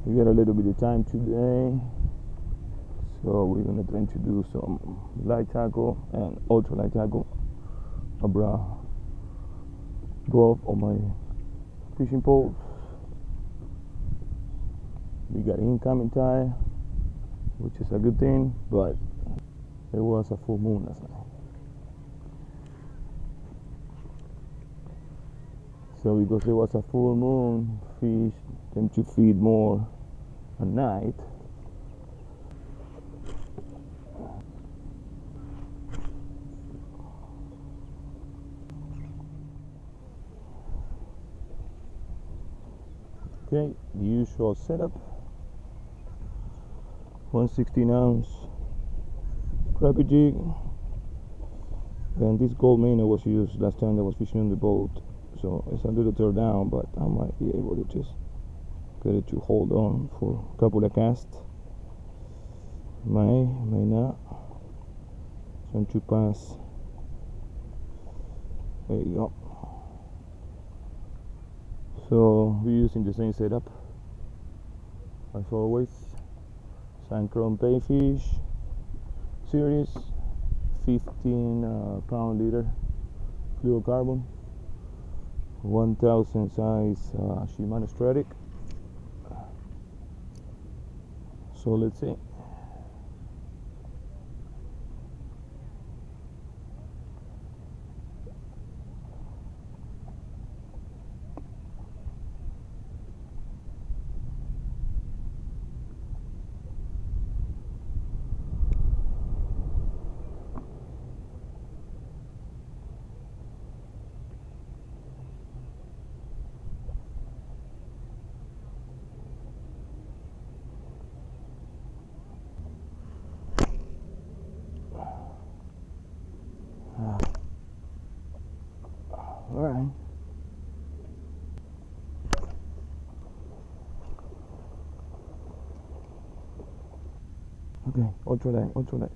We got a little bit of time today, so we're gonna try to do some light tackle and ultra light tackle. Abra both on my fishing poles. We got incoming tide, which is a good thing, but it was a full moon last night. So because it was a full moon, fish tend to feed more at night. Okay, the usual setup. 1/16 ounce crappie jig, and this gold minnow was used last time that was fishing on the boat, so it's a little tear down, but I might be able to just get it to hold on for a couple of casts. May not. Some to pass. There you go. So we're using the same setup as always. Synchron Payfish series, 15 pound liter fluorocarbon, 1000 size Shimano Stratic. So let's see. All right. Okay, ultralight.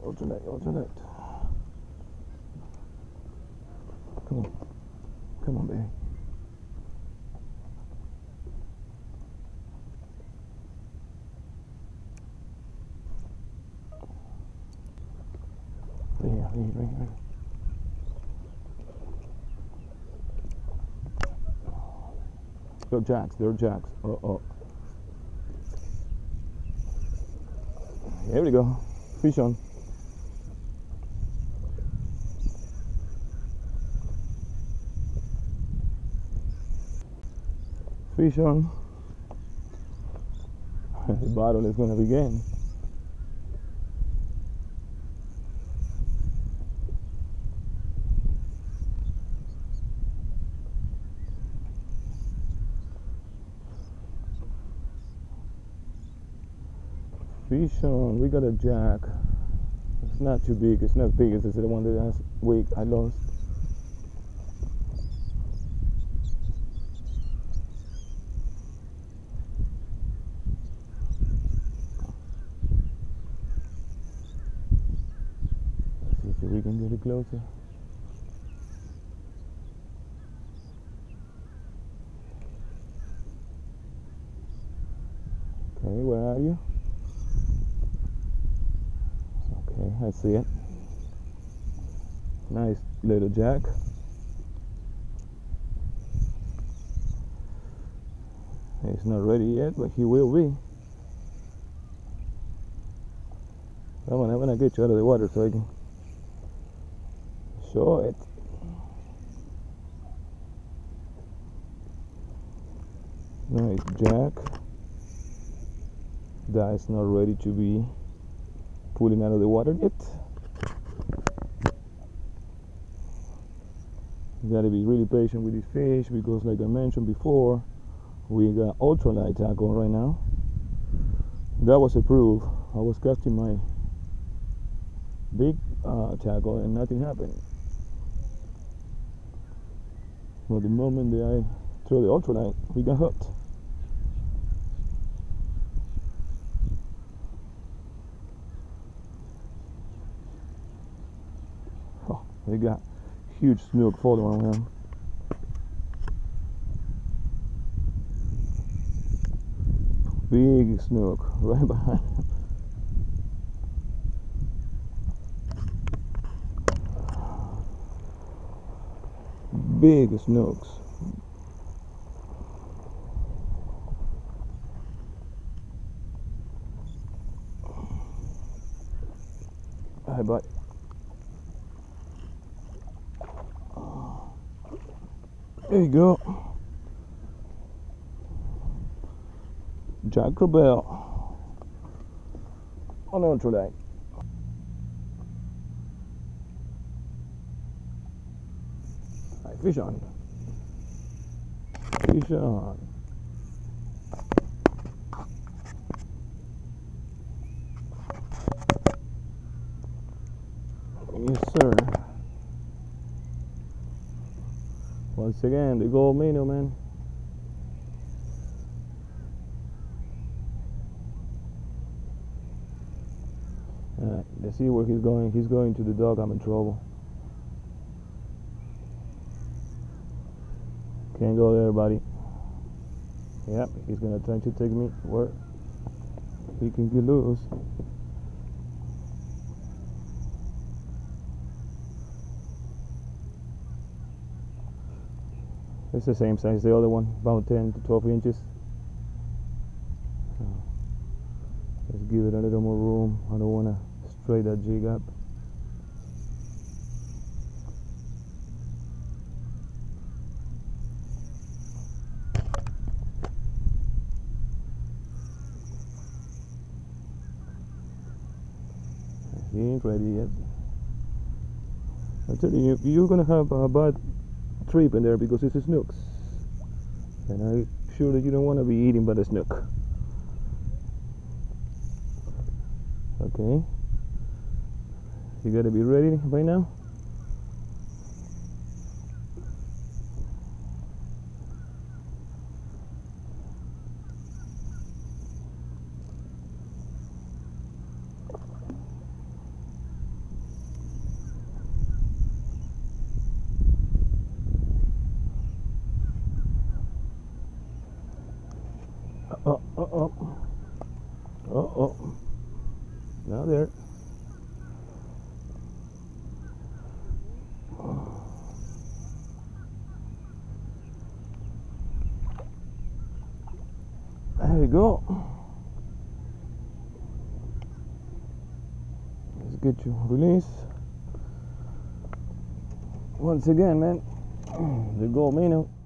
Come on, baby. Right here. They're jacks. Oh. Here we go. Fish on. Fish on. The bottle is gonna begin. Fish on. We got a jack. It's not too big. It's not big as the one that last week I lost. Let's see if we can get it closer. Okay, where are you? Okay, I see it. Nice little jack. He's not ready yet, but he will be. Come on, I'm gonna get you out of the water so I can show it. Nice jack. That is not ready to be pulling out of the water yet. You gotta be really patient with this fish because, like I mentioned before, we got ultralight tackle right now. That was approved. I was casting my big tackle and nothing happened. But the moment that I throw the ultralight, we got hooked. Oh, they got huge snook following him. big snook right behind. Big snooks. Hi, bud. There you go. Jack Crabell on ultralight. Hi, fish on. Fish on. Yes, sir. Once again, the gold minnow, man. Alright, let's see where he's going. He's going to the dock. I'm in trouble. Can't go there, buddy. Yep, he's gonna try to take me where he can get loose. It's the same size as the other one, about 10 to 12 inches. So let's give it a little more room. I don't want to straight that jig up. He ain't ready yet. I tell you, you're gonna have a bad trip in there because it's a snooks, and I'm sure that you don't want to be eaten by the snook. Okay, you gotta be ready by now. Oh. Now there. There you go. Let's get you released. Once again, man, the gold minnow.